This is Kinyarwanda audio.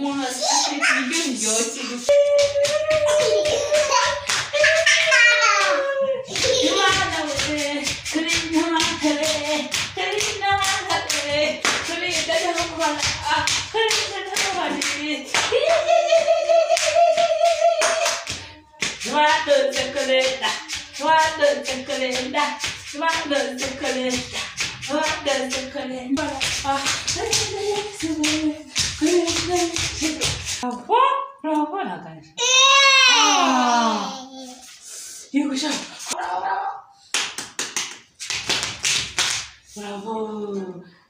Uma aquele filhote. Suatu chocolate, suatu chocolate, suatu chocolate, suatu chocolate. Bravo, bravo, Natasha. You go show. Bravo.